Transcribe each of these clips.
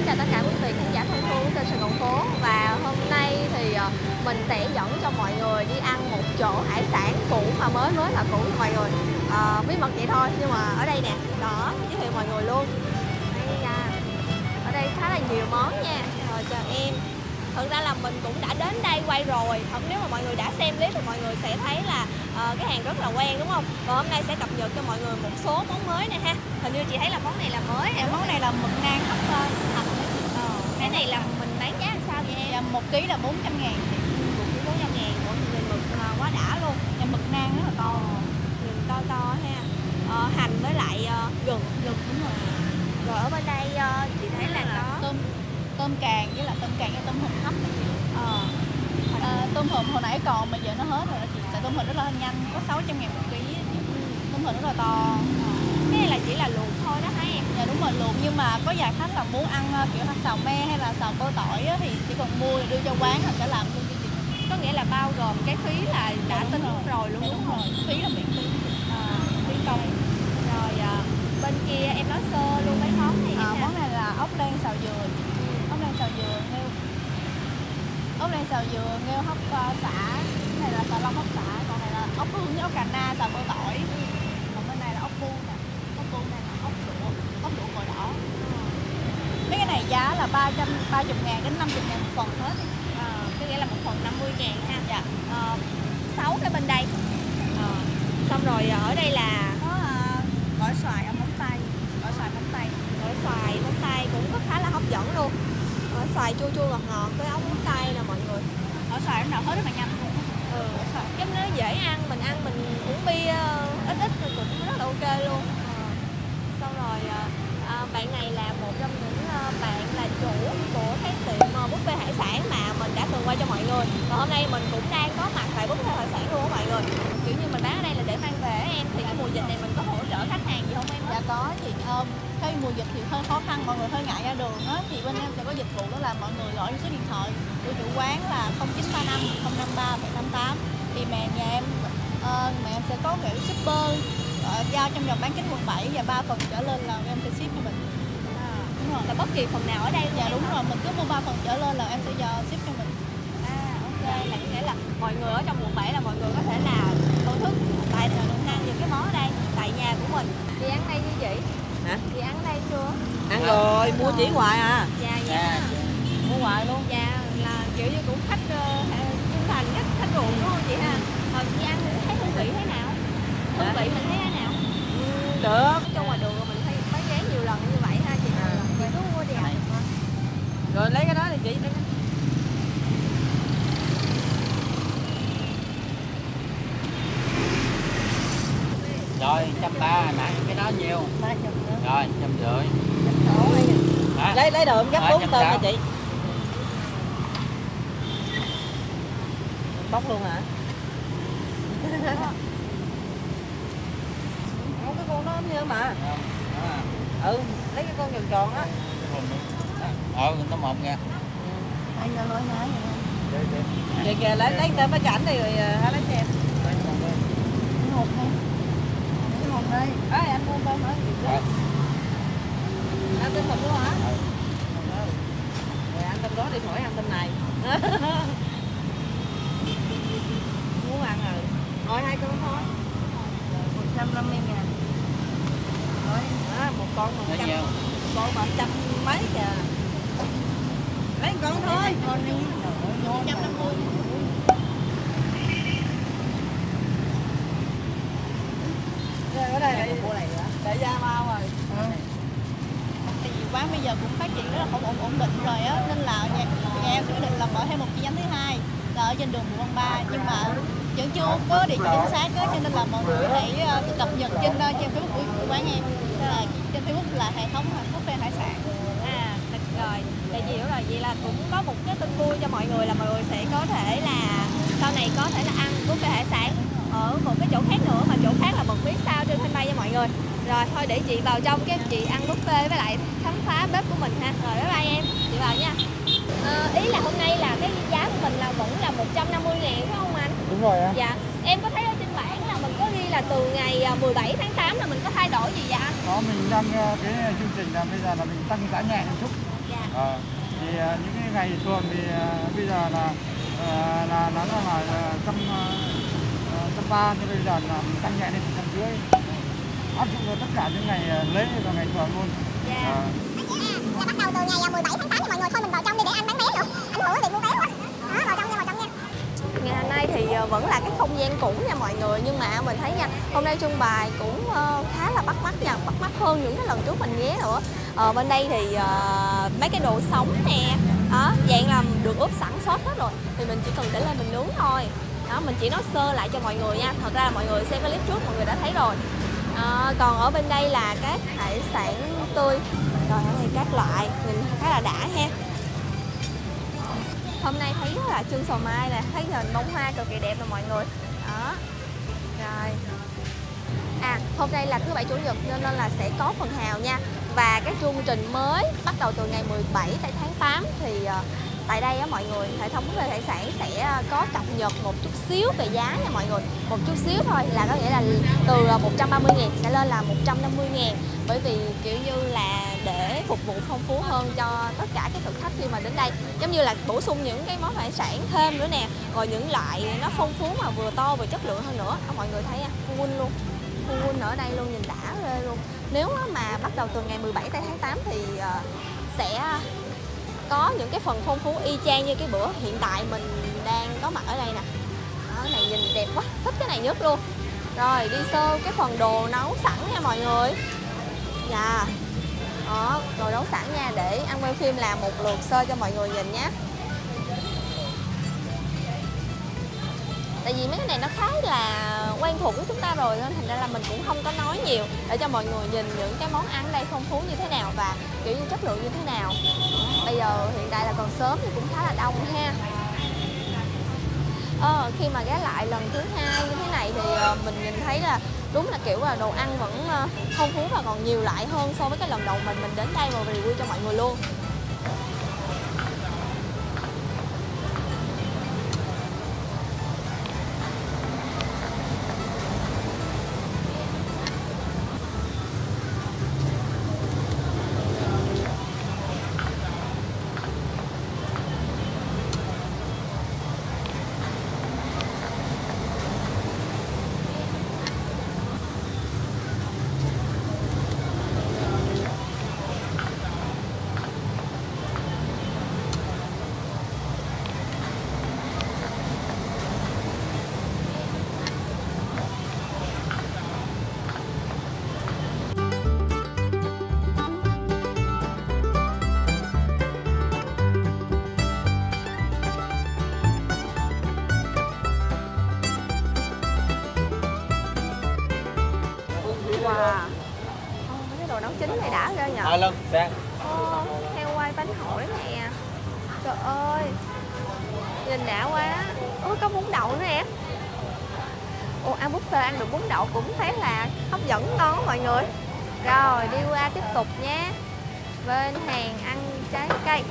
mến chào tất cả quý vị khán giả thân thương của kênh Sài Gòn Phố. Và hôm nay thì mình sẽ dẫn cho mọi người đi ăn một chỗ hải sản cũ mà mới là cũ cho mọi người. Bí mật vậy thôi, nhưng mà ở đây nè, đó, giới thiệu mọi người luôn. Đây nha, ở đây khá là nhiều món nha. Rồi chào em. Thực ra là mình cũng đã đến đây quay rồi. Nếu mà mọi người đã xem clip thì mọi người sẽ thấy là cái hàng rất là quen đúng không? Còn hôm nay sẽ cập nhật cho mọi người một số món mới nè ha. Hình như chị thấy là món này là mới. Món này là mực nang hấp thạch. Cái này là mình bán giá làm sao vậy em? Dạ, 1 kg là 400.000. 1 kg 400.000. Mỗi người mực quá đã luôn. Dạ, mực nang rất là to. Nhìn to ha. Hành với lại gừng. Đúng rồi. Rồi ở bên đây chị thấy là có tôm càng với tôm hùm hấp này chị. Tôm hùm hồi nãy còn mà giờ nó hết rồi chị. Tại tôm hùm rất là nhanh, có 600.000 1 kg. Tôm hùm rất là to. Cái này là chỉ là luộc thôi đó hả em? Dạ đúng rồi, luộc, nhưng mà có vài khách là muốn ăn kiểu xào me hay là xào bơ tỏi á, thì chỉ cần mua rồi đưa cho quán là sẽ làm luôn cho chị. Có nghĩa là bao gồm cái phí là đã tính rồi luôn đúng không? Phí là miễn phí. Phí công. Rồi bên kia em nói sơ luôn mấy món này. Món này là ốc len xào dừa. Ốc len xào dừa nghêu hấp xả. Cái này là xà lông hấp xả, còn này là ốc hương với ốc cà na xào bơ tỏi. Còn bên này là ốc bu nè. Ốc bu này là ốc đũa mồi đỏ. Mấy cái này giá là 330.000 đến 50.000 một phần hết. Có nghĩa là một phần 50.000 ha. Dạ. 6 cái bên đây. Xong rồi ở đây là có gỏi xoài ở móng tay. Gỏi xoài móng tay cũng rất khá là hấp dẫn luôn. Xoài chua ngọt với ốc móng tay nè mọi người. Gỏi xoài nào hết rất là nhanh luôn. Giống nó dễ ăn, mình uống bia ít rồi cũng rất là ok luôn. Xong rồi bạn này là một trong những bạn là chủ của cái tiệm buffet hải sản mà mình đã từng quay cho mọi người. Và hôm nay mình cũng đang có mặt tại buffet hải sản luôn á mọi người. Kiểu như mình bán ở đây là để mang về em, thì cái mùa dịch này mình có hỗ trợ khách hàng gì không em? Dạ có chị. Cái mùa dịch thì hơi khó khăn, mọi người hơi ngại ra đường á, thì bên em sẽ có dịch vụ đó là mọi người gọi số điện thoại của chủ quán là 0935 053 788, thì mẹ em sẽ có kiểu shipper giao trong vòng bán kính quận 7 và 3 phần trở lên là em sẽ ship cho mình. Đúng rồi. Là bất kỳ phần nào ở đây. Dạ đúng rồi, mình cứ mua 3 phần trở lên là em sẽ ship cho mình. Ok, là nghĩa là mọi người ở trong quận 7 là mọi người có thể là thưởng thức tại ăn những cái món ở đây tại nhà của mình. Chị ăn đây như chị? Hả? Chị ăn đây chưa? Ăn rồi, mua chỉ hoài à. Dạ. Mua hoài luôn. Dạ, là kiểu như cũng khách trung thành, khách ruộng đúng không chị ha? Rồi chị ăn thấy hương vị thế nào? Hương vị mình thấy thế nào? Được. Trong ngoài đường mình thấy bán vé nhiều lần như vậy ha chị. Chị cứ mua đi ạ. Rồi lấy cái đó thì chị. Rồi 130 nãy cái đó nhiêu? 30 nữa. Rồi 150. Lấy đồ em gấp 4 tôm cho chị. Bóc luôn hả? Không, cái con đó như mà. Lấy cái con tròn tròn á. Nó một nha. Anh đã nói nãy rồi. Kìa kìa, lấy tôm ở cảnh đi rồi hãy lấy cho em. Hộp này. Cái hộp đây. Anh mua tôm hả? Ăn tôm hộp luôn hả? Rồi ăn tôm đó đi khỏi ăn tôm này. Muốn ăn rồi. Rồi 2 con thôi. 150.000. Rồi, một con 100. Con 100 mấy kìa. Lấy một con thôi. Con đi. 150. Ở đây để da mau rồi. Thì quán bây giờ cũng phát triển rất là ổn định rồi á, nên là nhà em sẽ quyết định là mở thêm một chi nhánh thứ hai là ở trên đường Bùi Văn Ba, nhưng mà vẫn chưa có địa chỉ chính xác á, cho nên là mọi người hãy cập nhật trên Facebook của quán em. Là trên Facebook là hệ thống buffet hải sản. Rồi, để chị hiểu rồi. Vậy là cũng có một cái tin vui cho mọi người là mọi người sẽ có thể là sau này có thể là ăn buffet hải sản ở một cái chỗ khác nữa, mà chỗ khác là bật mí sao trên fanpage cho mọi người. Rồi thôi để chị vào trong cái chị ăn buffet với lại khám phá bếp của mình ha. Rồi bye bye em, chị vào nha. Ý là hôm nay là cái giá của mình là vẫn là 150.000 phải không anh? Đúng rồi á. Dạ, em có thấy ở trên bảng là mình có ghi là từ ngày 17 tháng 8 là mình có thay đổi gì vậy anh? Đó, mình đang cái chương trình là bây giờ là mình tăng giá nhẹ một chút. Dạ. Thì những cái ngày thường thì bây giờ là trăm ba, nhưng bây giờ là tăng nhẹ lên 150, áp dụng vào tất cả những ngày lễ và ngày thường luôn. Dạ. Là bắt đầu từ ngày 17 tháng 8 thì mọi người thôi mình vào trong đi để ăn bán vé nữa. Ảnh hưởng đến việc mua vé quá. Đó, vào trong nha. Ngày hôm nay thì vẫn là cái không gian cũ nha mọi người, nhưng mà mình thấy nha, hôm nay trưng bày cũng khá là bắt mắt nha, bắt mắt hơn những cái lần trước mình ghé nữa. Bên đây thì mấy cái đồ sống nè, đó, dạng làm được ướp sẵn sốt hết rồi, thì mình chỉ cần để lên mình nướng thôi. Đó, mình chỉ nói sơ lại cho mọi người nha, thật ra là mọi người xem cái clip trước mọi người đã thấy rồi. Còn ở bên đây là các hải sản tươi, rồi ở đây các loại nhìn khá là đã ha. Hôm nay thấy rất là trưng sầu mai nè, thấy hình bông hoa cực kỳ đẹp rồi mọi người. Đó. Rồi. Hôm nay là thứ bảy chủ nhật nên là sẽ có phần hào nha. Và cái chương trình mới bắt đầu từ ngày 17 tại tháng 8 thì tại đây á mọi người, hệ thống về hải sản sẽ có cập nhật một chút xíu về giá nha mọi người. Một chút xíu thôi, là có nghĩa là từ 130.000 sẽ lên là 150.000. Bởi vì kiểu như là để phục vụ phong phú hơn cho tất cả các thực khách khi mà đến đây. Giống như là bổ sung những cái món hải sản thêm nữa nè. Rồi những loại nó phong phú mà vừa to vừa chất lượng hơn nữa. Mọi người thấy full luôn. Full ở đây luôn, nhìn đã ghê luôn. Nếu mà bắt đầu từ ngày 17 tới tháng 8 thì sẽ có những cái phần phong phú y chang như cái bữa hiện tại mình đang có mặt ở đây nè. Đó, này nhìn đẹp quá, thích cái này nhất luôn. Rồi đi sơ cái phần đồ nấu sẵn nha mọi người. Dạ. Đó, đồ nấu sẵn nha, để ăn quay phim làm một lượt sơ cho mọi người nhìn nhé. Tại vì mấy cái này nó khá là quen thuộc với chúng ta rồi nên thành ra là mình cũng không có nói nhiều, để cho mọi người nhìn những cái món ăn đây phong phú như thế nào và kiểu như chất lượng như thế nào. Bây giờ hiện tại là còn sớm thì cũng khá là đông ha. Khi mà ghé lại lần thứ hai như thế này thì mình nhìn thấy là đúng là kiểu là đồ ăn vẫn phong phú và còn nhiều loại hơn so với cái lần đầu mình đến đây và review cho mọi người luôn. Wow. Mấy cái đồ nấu chín này đã ghê nhờ. Lần sang. Heo quay bánh hỏi nè. Trời ơi, nhìn đã quá. Có bún đậu nữa nè. Ăn buffet ăn được bún đậu cũng thấy là hấp dẫn ngon đó mọi người. Rồi đi qua tiếp tục nha. Bên hàng ăn trái cây.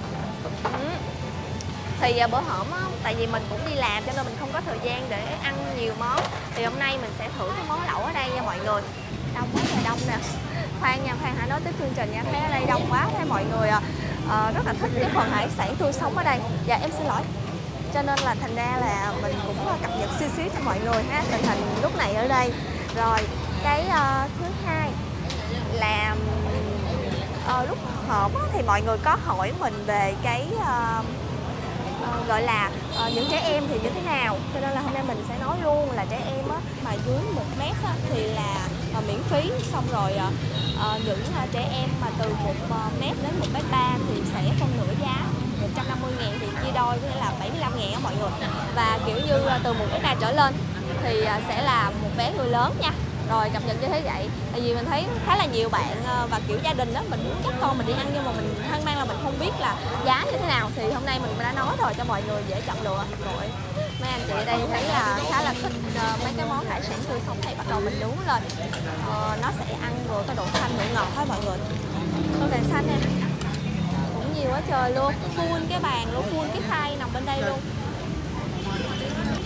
Thì bữa hổm á, tại vì mình cũng đi làm cho nên mình không có thời gian để ăn nhiều món. Thì hôm nay mình sẽ thử cái món lẩu ở đây nha mọi người. Đông quá trời đông nè. Khoan nha, khoan hãy nói tới chương trình nha. Thấy ở đây đông quá, thấy mọi người rất là thích cái phần hải sản tươi sống ở đây. Dạ em xin lỗi. Cho nên là thành ra là mình cũng cập nhật xíu cho mọi người ha, tình hình lúc này ở đây. Rồi cái thứ hai là lúc hổm thì mọi người có hỏi mình về cái gọi là những trẻ em thì như thế nào, cho nên là hôm nay mình sẽ nói luôn là trẻ em mà dưới 1 mét thì là miễn phí, xong rồi những trẻ em mà từ 1 mét đến 1m3 thì sẽ phân nửa giá, 150.000 thì chia đôi, có nghĩa là 75.000 á mọi người. Và kiểu như từ 1m3 trở lên thì sẽ là một vé người lớn nha. Rồi cập nhật như thế vậy, tại vì mình thấy khá là nhiều bạn và kiểu gia đình đó, mình muốn dắt con mình đi ăn nhưng mà mình hoang mang là mình không biết là giá như thế nào, thì hôm nay mình đã nói rồi cho mọi người dễ chọn lựa. Rồi mấy anh chị ở đây thấy là khá là thích mấy cái món hải sản tươi sống này, bắt đầu mình nướng lên nó sẽ ăn vừa có độ thanh độ ngọt thôi mọi người. Tô vàng xanh nè, cũng nhiều quá trời luôn, full cái bàn luôn, full cái khay nằm bên đây luôn.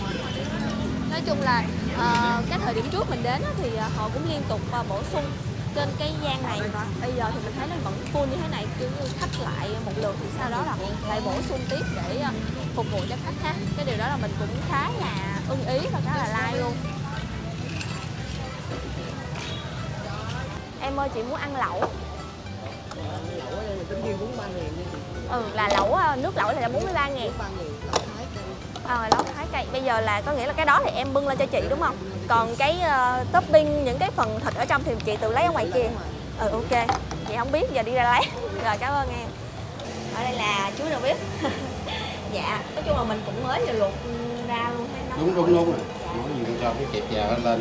Nói chung là cái thời điểm trước mình đến thì họ cũng liên tục bổ sung trên cái gian này và bây giờ thì mình thấy nó vẫn full như thế này, kiểu như khách lại một lượt thì sau đó là lại bổ sung tiếp để phục vụ cho khách khác. Cái điều đó là mình cũng khá là ưng ý và khá là like luôn. Em ơi, chị muốn ăn lẩu. Là lẩu, nước lẩu là 43.000. Lẩu Thái cây. Bây giờ là có nghĩa là cái đó thì em bưng lên cho chị đúng không? Còn cái topping, những cái phần thịt ở trong thì chị tự lấy ở ngoài kia. Ok. Chị không biết, giờ đi ra lấy. Rồi, cảm ơn em. Ở đây là chú đâu biết. Dạ, nói chung là mình cũng mới vừa luộc ra luôn thấy nó. Đúng rồi. Nói gì cho cái kẹp già lên.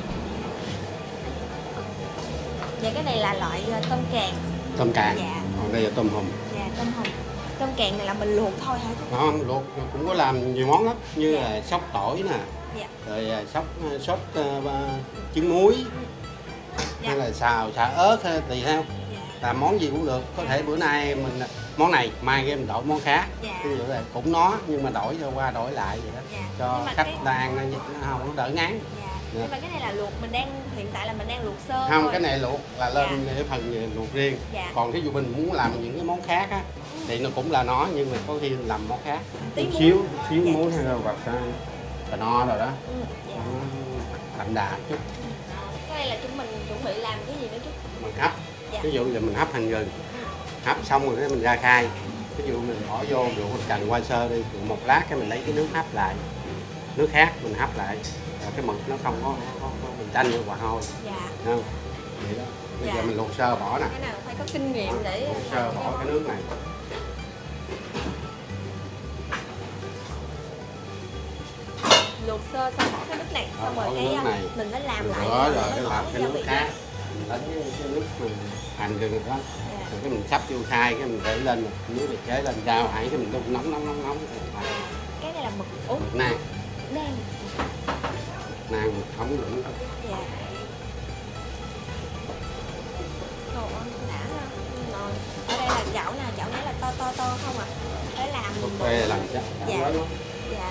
Dạ, cái này là loại tôm càng. Tôm càng. Dạ. Còn đây là tôm hùm. Dạ, tôm hùm. Tôm càng này là mình luộc thôi hả? Không, luộc cũng có làm nhiều món lắm, như dạ. là sốt tỏi nè. Dạ. Rồi sốt trứng muối. Dạ. Hay là xào ớt hay tùy theo. Dạ. Làm món gì cũng được. Có thể bữa nay mình món này, mai cái mình đổi món khác. Dạ. Ví dụ là cũng nó nhưng mà đổi qua đổi lại vậy đó. Dạ. Cho khách ta ăn nó không có đỡ ngán. Dạ. Nhưng mà cái này là luộc, hiện tại là mình đang luộc sơ Không, thôi. cái này luộc là lên cái phần luộc riêng. Dạ. Còn thí dụ mình muốn làm những cái món khác á thì nó cũng là nó, nhưng mà có khi làm món khác. Tí xíu dạ. muối hay là hoặc cà no rồi đó. Dạ. Đậm đà chút. Cái này là chúng mình chuẩn bị làm cái gì nữa chú? Mình hấp. Dạ. Ví dụ là mình hấp hành gừng. Hấp xong rồi cái mình ra khai. Ví dụ mình bỏ vô rượu mình trần qua sơ đi, rồi một lát cái mình lấy cái nước hấp lại. Nước khác mình hấp lại. Rồi cái mực nó không có mình chanh như quả hôi. Dạ. Không? Vậy đó. Bây Dạ. giờ mình luộc sơ bỏ nè. Cái nào phải có kinh nghiệm để Luộc sơ bỏ cái nước này. luộc sơ xong bỏ cái nước này, xong rồi cái này. mình mới làm lại. Đó rồi cái làm cái nước khác. Mình đánh cái nước mình hành gừng đó. Dạ. Rồi cái mình sắp vô khai cái mình để lên nước này chế lên rau hãy cái mình đun nóng. Cái này là mực ốm Nang đang mực không đựng. dạ. Đồ ăn đã ha. Rồi. Ở đây là chảo nè, chảo này là to không à? Để làm Phê làm chắc. Dạ. Dạ.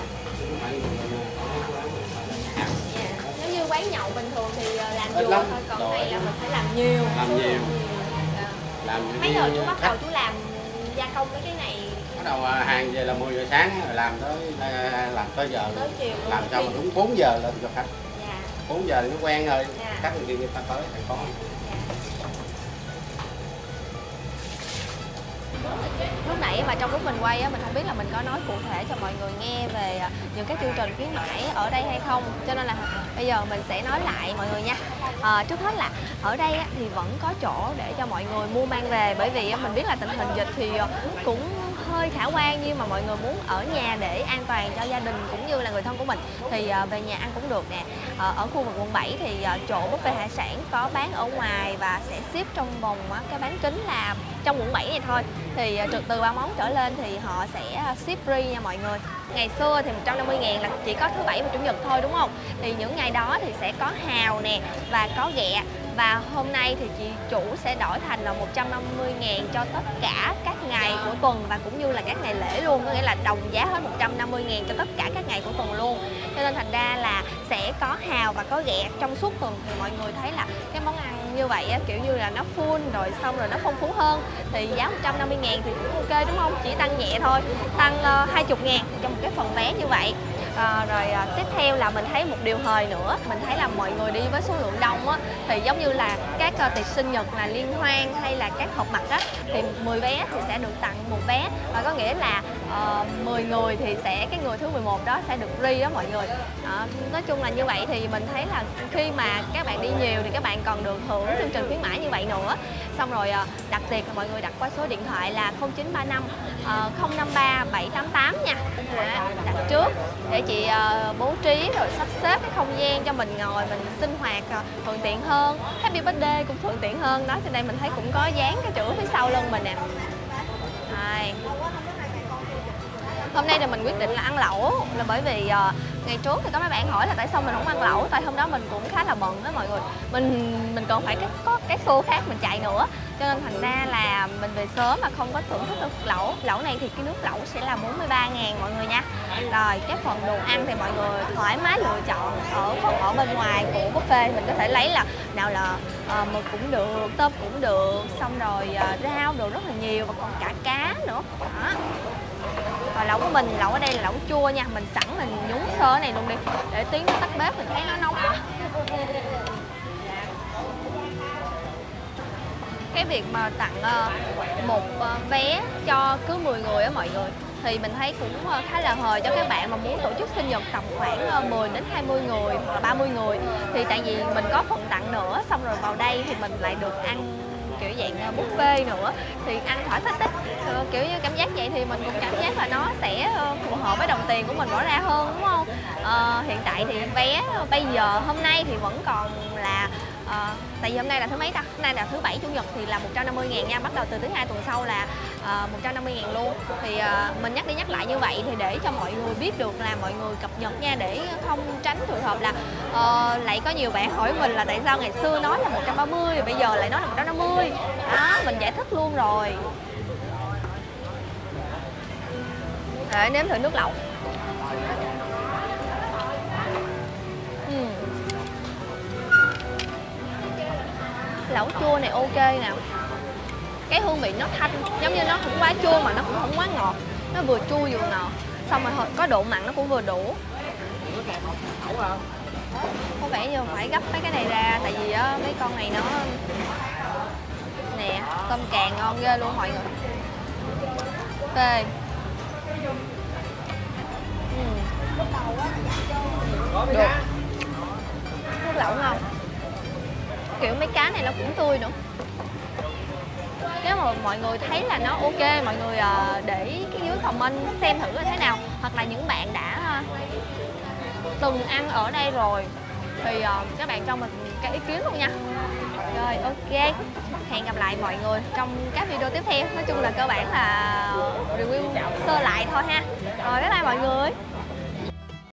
Dạ. Nếu như quán nhậu bình thường thì làm vừa thôi, còn này là mình phải làm nhiều. Dạ. Làm mấy giờ chú bắt đầu chú làm gia công mấy cái này? Bắt đầu hàng về là 10 giờ sáng rồi làm tới giờ. Tới chiều làm cho mà đúng 4 giờ lên cho khách. Dạ. 4 giờ thì nó quen rồi. Dạ. Khách người ta tới phải có. Lúc nãy mà trong lúc mình quay á, mình không biết là mình có nói cụ thể cho mọi người nghe về những cái chương trình khuyến mãi ở đây hay không, cho nên là bây giờ mình sẽ nói lại mọi người nha. Trước hết là ở đây á, thì vẫn có chỗ để cho mọi người mua mang về, bởi vì mình biết là tình hình dịch thì cũng hơi khả quan, nhưng mà mọi người muốn ở nhà để an toàn cho gia đình cũng như là người thân của mình thì về nhà ăn cũng được nè. Ở khu vực quận 7 thì chỗ buffet hải sản có bán ở ngoài và sẽ ship trong vòng cái bán kính là trong quận 7 này thôi, thì từ 3 món trở lên thì họ sẽ ship free nha mọi người. Ngày xưa thì 150.000 là chỉ có thứ Bảy và Chủ nhật thôi đúng không? Thì những ngày đó thì sẽ có hào nè và có ghẹ. Và hôm nay thì chị chủ sẽ đổi thành là 150.000 cho tất cả các ngày của tuần và cũng như là các ngày lễ luôn. Có nghĩa là đồng giá hết 150.000 cho tất cả các ngày của tuần luôn. Cho nên thành ra là sẽ có hào và có ghẹ trong suốt tuần. Thì mọi người thấy là cái món ăn như vậy á, kiểu như là nó full rồi xong rồi nó phong phú hơn. Thì giá 150.000 thì cũng ok đúng không? Chỉ tăng nhẹ thôi, tăng 20.000 cho một cái phần vé như vậy. Rồi tiếp theo là mình thấy một điều hời nữa, mình thấy là mọi người đi với số lượng đông á, thì giống như là các tiệc sinh nhật là liên hoan hay là các họp mặt á, thì 10 vé thì sẽ được tặng một vé, và có nghĩa là 10 người thì sẽ cái người thứ 11 đó sẽ được free đó mọi người. Nói chung là như vậy thì mình thấy là khi mà các bạn đi nhiều thì các bạn còn được hưởng chương trình khuyến mãi như vậy nữa. Xong rồi đặt tiệc là mọi người đặt qua số điện thoại là 0935 053 788 nha. Đặt trước để chị bố trí rồi sắp xếp cái không gian cho mình ngồi mình sinh hoạt thuận tiện hơn. Happy birthday cũng thuận tiện hơn đó. Trên đây mình thấy cũng có dán cái chữ phía sau lưng mình nè. Hôm nay thì mình quyết định là ăn lẩu là bởi vì ngày trước thì có mấy bạn hỏi là tại sao mình không ăn lẩu, tại hôm đó mình cũng khá là bận đó mọi người. Mình còn phải có cái show khác mình chạy nữa, cho nên thành ra là mình về sớm mà không có thưởng thức được lẩu. Lẩu này thì cái nước lẩu sẽ là 43.000 mọi người nha. Rồi cái phần đồ ăn thì mọi người thoải mái lựa chọn ở bên ngoài của buffet, mình có thể lấy là nào là mực cũng được, tôm cũng được, xong rồi rau đồ rất là nhiều và còn cả cá nữa đó. Rồi lẩu của mình, lẩu ở đây là lẩu chua nha, mình sẵn mình nhúng sơ này luôn đi để tí nó tắt bếp mình thấy nó nóng quá. Cái việc mà tặng một vé cho cứ 10 người á mọi người thì mình thấy cũng khá là hời cho các bạn mà muốn tổ chức sinh nhật tầm khoảng 10 đến 20 người hoặc là 30 người. Thì tại vì mình có phần tặng nữa, xong rồi vào đây thì mình lại được ăn kiểu dạng buffet nữa thì ăn thỏa thích đấy. Kiểu như cảm giác vậy thì mình cũng cảm giác là nó sẽ phù hợp với đồng tiền của mình bỏ ra hơn, đúng không? Hiện tại thì vé bây giờ hôm nay thì vẫn còn là tại vì hôm nay là thứ mấy ta? Hôm nay là thứ Bảy, Chủ nhật thì là 150.000 nha, bắt đầu từ thứ Hai tuần sau là 150.000 luôn. Thì mình nhắc đi nhắc lại như vậy thì để cho mọi người biết được là mọi người cập nhật nha, để không tránh trường hợp là lại có nhiều bạn hỏi mình là tại sao ngày xưa nói là 130 bây giờ lại nói là 150. Đó, mình giải thích luôn rồi. Để nếm thử nước lẩu. Lẩu chua này ok nè. Cái hương vị nó thanh, giống như nó không quá chua mà nó cũng không quá ngọt, nó vừa chua vừa ngọt, xong rồi có độ mặn nó cũng vừa đủ. Có vẻ như phải gấp mấy cái này ra, tại vì mấy con này nó nè, tôm càng ngon ghê luôn mọi người. Ok. Được. Nước lẩu ngon. Kiểu mấy cá này nó cũng tươi nữa. Nếu mà mọi người thấy là nó ok, mọi người để cái dưới comment xem thử là thế nào. Hoặc là những bạn đã từng ăn ở đây rồi thì các bạn cho mình cái ý kiến luôn nha. Rồi ok, hẹn gặp lại mọi người trong các video tiếp theo. Nói chung là cơ bản là review sơ lại thôi ha. Rồi bye bye mọi người.